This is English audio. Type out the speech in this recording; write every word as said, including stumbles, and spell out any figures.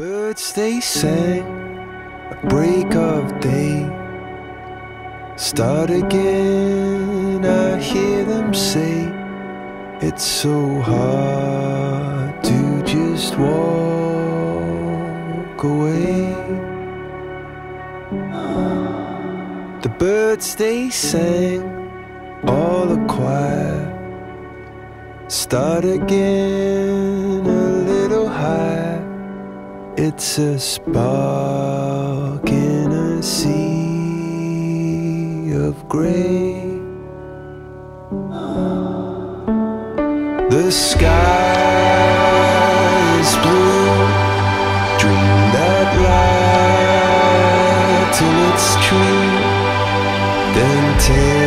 Birds they sang at break of day. Start again, I hear them say, it's so hard to just walk away. The birds they sang, all a choir. Start again, a little higher. It's a spark in a sea of grey. The sky is blue. Dream that light till it's true. Then take